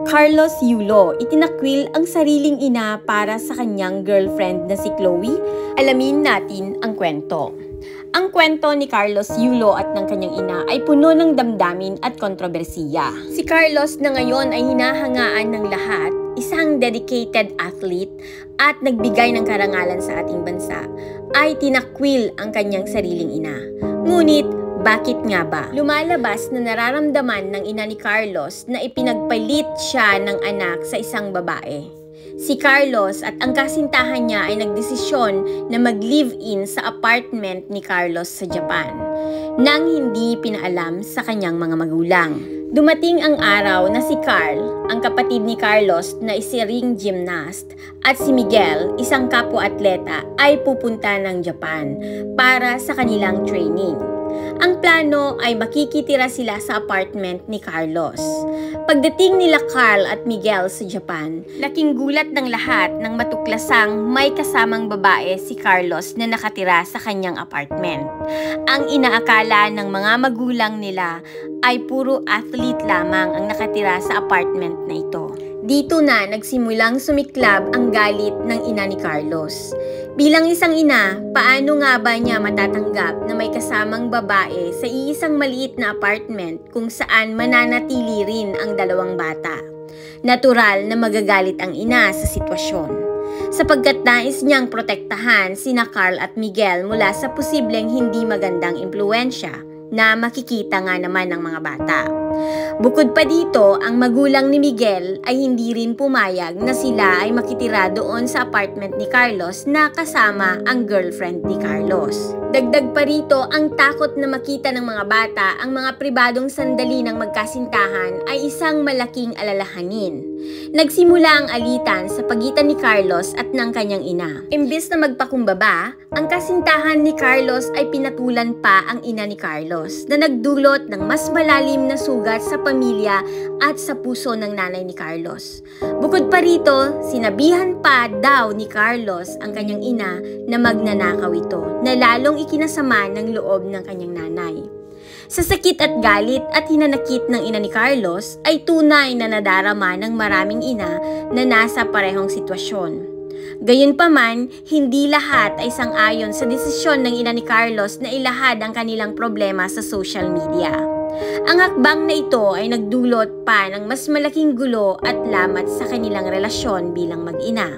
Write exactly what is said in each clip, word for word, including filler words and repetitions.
Carlos Yulo, itinakwil ang sariling ina para sa kanyang girlfriend na si Chloe. Alamin natin ang kwento. Ang kwento ni Carlos Yulo at ng kanyang ina ay puno ng damdamin at kontrobersiya. Si Carlos na ngayon ay hinahangaan ng lahat, isang dedicated athlete at nagbigay ng karangalan sa ating bansa, ay tinakwil ang kanyang sariling ina. Ngunit, bakit nga ba? Lumalabas na nararamdaman ng ina ni Carlos na ipinagpalit siya ng anak sa isang babae. Si Carlos at ang kasintahan niya ay nagdesisyon na mag-live-in sa apartment ni Carlos sa Japan, nang hindi pinaalam sa kanyang mga magulang. Dumating ang araw na si Carl, ang kapatid ni Carlos na si ring gymnast, at si Miguel, isang kapwa-atleta, ay pupunta ng Japan para sa kanilang training. Ang plano ay makikitira sila sa apartment ni Carlos. Pagdating nila Carl at Miguel sa Japan, laking gulat ng lahat nang matuklasang may kasamang babae si Carlos na nakatira sa kanyang apartment. Ang inaakala ng mga magulang nila ay puro athlete lamang ang nakatira sa apartment na ito. Dito na nagsimulang sumiklab ang galit ng ina ni Carlos. Bilang isang ina, paano nga ba niya matatanggap na may kasamang babae sa iisang maliit na apartment kung saan mananatili rin ang dalawang bata? Natural na magagalit ang ina sa sitwasyon, sapagkat nais niyang protektahan sina Carl at Miguel mula sa posibleng hindi magandang impluwensya na makikita nga naman ng mga bata. Bukod pa dito, ang magulang ni Miguel ay hindi rin pumayag na sila ay makitira doon sa apartment ni Carlos na kasama ang girlfriend ni Carlos. Dagdag pa rito, ang takot na makita ng mga bata ang mga pribadong sandali ng magkasintahan ay isang malaking alalahanin. Nagsimula ang alitan sa pagitan ni Carlos at ng kanyang ina. Imbes na magpakumbaba, ang kasintahan ni Carlos ay pinatulan pa ang ina ni Carlos na nagdulot ng mas malalim na sugat sa pamilya at sa puso ng nanay ni Carlos. Bukod pa rito, sinabihan pa daw ni Carlos ang kanyang ina na magnanakaw ito, na lalong ikinasama ng loob ng kanyang nanay. Sa sakit at galit at hinanakit ng ina ni Carlos ay tunay na nadarama ng maraming ina na nasa parehong sitwasyon. Gayunpaman, hindi lahat ay sang-ayon sa desisyon ng ina ni Carlos na ilahad ang kanilang problema sa social media. Ang hakbang na ito ay nagdulot pa ng mas malaking gulo at lamat sa kanilang relasyon bilang mag-ina.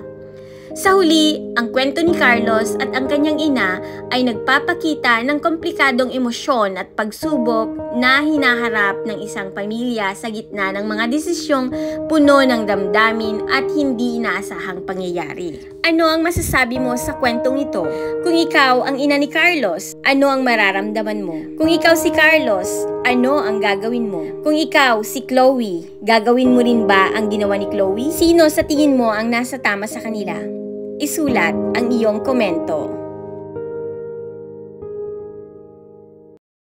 Sa huli, ang kwento ni Carlos at ang kanyang ina ay nagpapakita ng komplikadong emosyon at pagsubok na hinaharap ng isang pamilya sa gitna ng mga desisyong puno ng damdamin at hindi inaasahang pangyayari. Ano ang masasabi mo sa kwentong ito? Kung ikaw ang ina ni Carlos, ano ang mararamdaman mo? Kung ikaw si Carlos, ano ang gagawin mo? Kung ikaw si Chloe, gagawin mo rin ba ang ginawa ni Chloe? Sino sa tingin mo ang nasa tama sa kanila? Isulat ang iyong komento.